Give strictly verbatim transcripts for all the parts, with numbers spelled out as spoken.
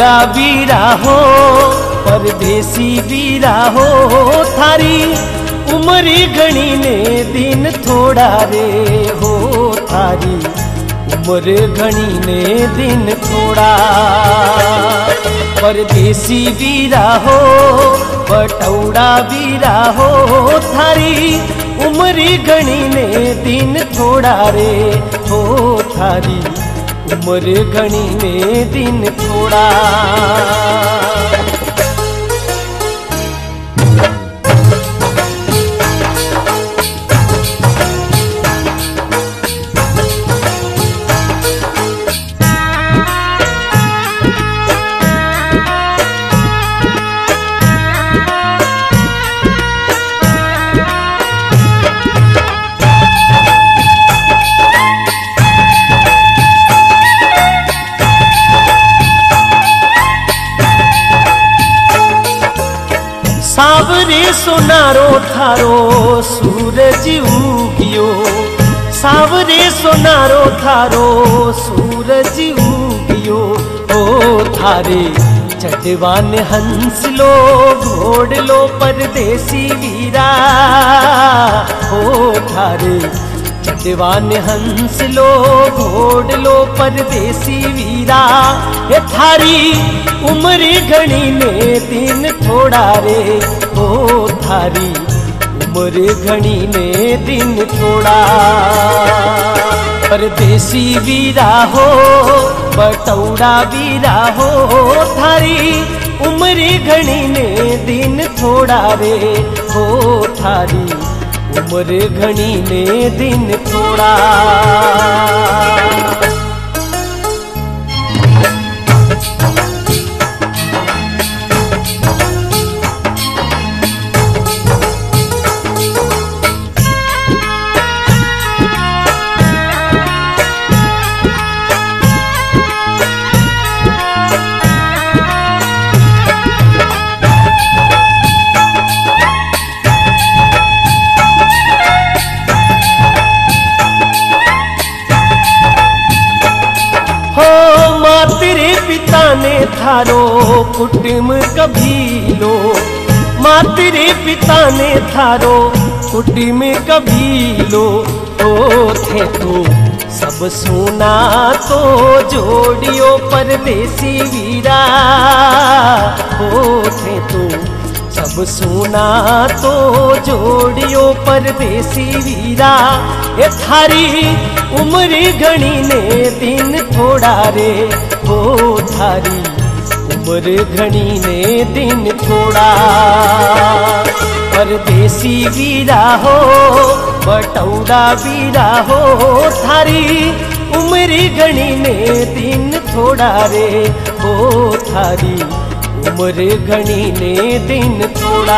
बटौड़ा वीरा हो परदेसी वीरा हो, थारी उम्र घणी ने दिन थोड़ा रे हो, थारी उम्र घणी ने दिन थोड़ा। परदेसी वीरा हो बटौड़ा वीरा हो, थारी उम्र घणी ने दिन थोड़ा रे हो, थारी उम्र घणी ने दिन थोड़ा। सावरे सोनारो थारो सूरज उगियो, सावरे सोनारो थारो सूरज उगियो, ओ थारे चढ़वान हंस लो घोड़ लो परदेसी वीरा, ओ थारे चढ़वान हंस लो घोड़ लो परदेसी वीरा। ये थारी उम्र घणी ने दिन थोड़ा रे हो, थारी उम्र घणी ने दिन थोड़ा। परदेसी वीरा हो बटौड़ा वीरा हो, थारी उम्र घणी ने दिन थोड़ा रे हो, थारी उम्र घणी ने दिन थोड़ा। ने थारो कुटुम कबीलो, माँ तेरे पिता ने थारो कुटुम कबीलो, तो थे तो सब सुना तो जोड़ियो परदेसी वीरा, हो थे तो सब सुना तो जोड़ियो परदेसी वीरा। ये थारी उम्र घणी ने दिन थोड़ा रे हो, थारी उम्र घणी ने दिन थोड़ा। परदेसी वीरा हो बटौड़ा वीरा हो, थारी उम्र घणी ने दिन थोड़ा रे हो, थारी उम्र घणी ने दिन थोड़ा।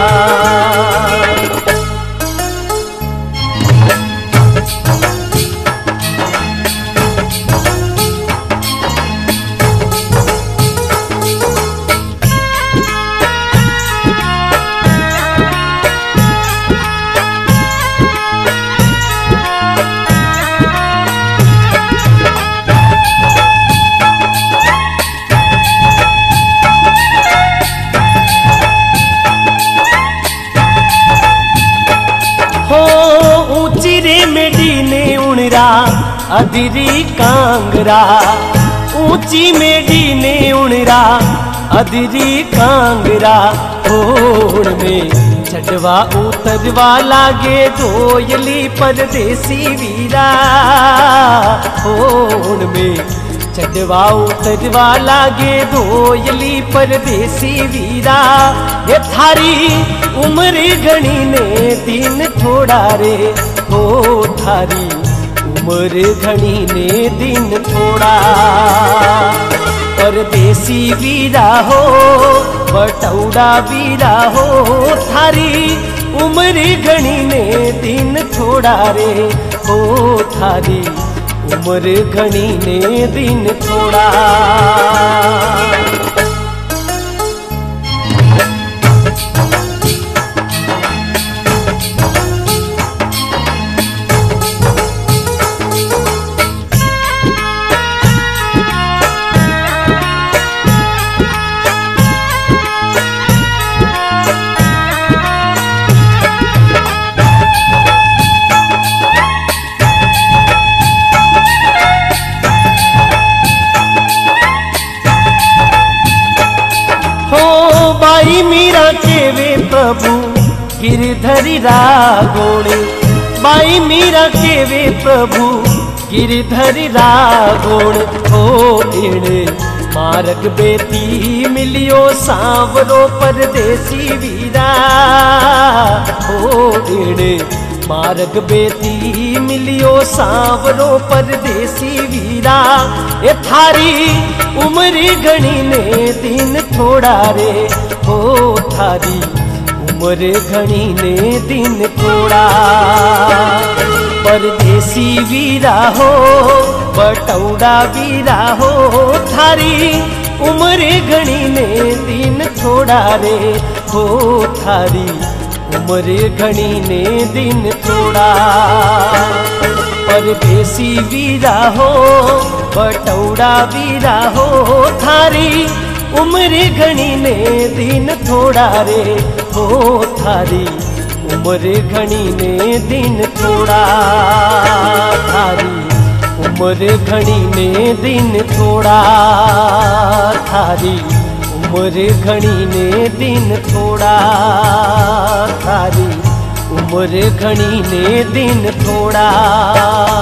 अधरी कांगरा ऊंची मेडी ने उणरा, अधरी कांगरा ओढ़ में चढ़वा उतरवा लागे दोयली परदेसी वीरा, ओढ़ में चढ़वा उतरवा लागे दोयली परदेसी वीरा। ये थारी उम्र घणी ने दिन थोड़ा रे हो, थारी उम्र घणी ने दिन थोड़ा। परदेसी वीरा हो बटौड़ा वीरा हो, थारी उम्र घणी ने दिन थोड़ा रे हो, थारी उम्र घणी ने दिन थोड़ा। प्रभु गिरधरी रागोणे, बाई मीरा केवे प्रभु गिरधरी रागोण। हो एड़े मार्ग बेती मिलियो सांवरो परदेसी वीरा, हो एड़े मार्ग बेती मिलियो सांवरो परदेसी वीरा। ए थारी उमरी घणी ने दिन थोड़ा रे, हो थारी उम्र घणी ने दिन थोड़ा। परदेसी वीरा हो बटौड़ा वीरा हो, थारी उम्र घणी ने दिन थोड़ा रे, हो थारी उम्र घणी ने दिन थोड़ा। परदेसी वीरा हो बटौड़ा वीरा हो, थारी उम्र घणी ने दिन थोड़ा रे, हो थारी उम्र घणी ने दिन थोड़ा। थारी उम्र घणी ने दिन थोड़ा, थारी उम्र घणी ने दिन थोड़ा, थारी उम्र घणी ने दिन थोड़ा।